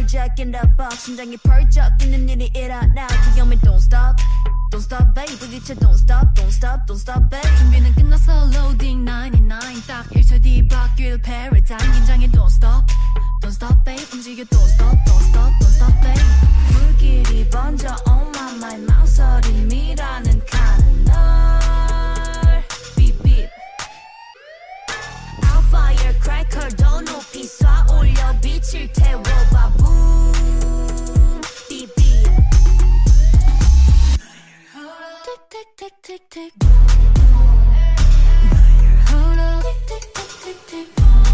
Jack in the box 심장이 펄쩍 뛰는 일이 일어나 위험해 don't stop Don't stop babe 부딪혀 don't stop don't stop don't stop babe 준비는 끝났어 loading 99 딱 1초 뒤 바뀔 paradigm 긴장해 don't stop Don't stop babe 움직여 don't stop don't stop don't stop babe 불길이 번져 oh my mind 망설임이라는 칸은 널 beep beep I'll firecracker 더 높이 쏴 올려 빛을 태워봐 boom beep beep Tick tick tick tick tick Hold up tick tick tick tick tick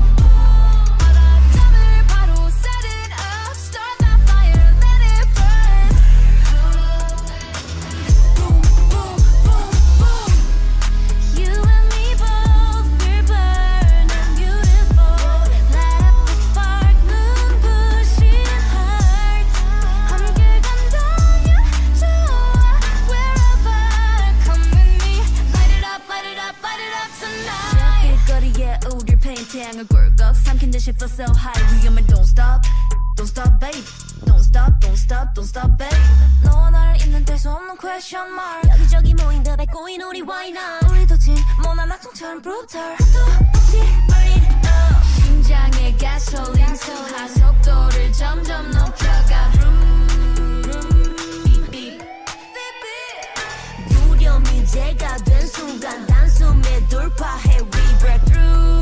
태양을 꿀꺽 삼킨 듯이 feel so high 위험해 don't stop don't stop babe don't stop don't stop don't stop babe 너와 나를 잇는 뗄수 없는 question mark 여기저기 모인 듯 뱉고인 우리 why not 우리도 진모난 악동처럼 brutal 또 없이 burn it up 심장의 가솔린 소화 속도를 점점 높여가 beep beep 두려움이 제가 된 순간 단숨에 돌파해 we break through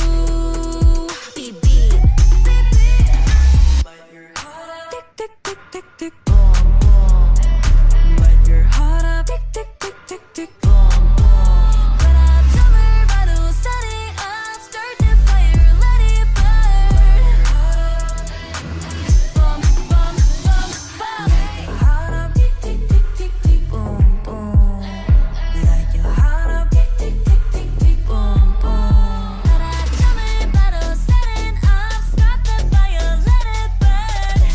Tick boom boom Light your heart up Tick tick tick tick tick boom boom But I 점을 봐도 setting up Start the fire let it burn Boom boom boom boom Light your heart up Tick tick tick tick tick boom boom Light your heart up Tick tick tick tick tick boom boom But I 점을 봐도 setting up Start the fire let it burn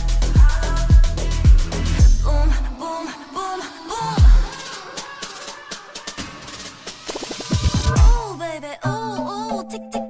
Boom, boom, boom, boom. Oh, baby, ooh, ooh, tick, tick.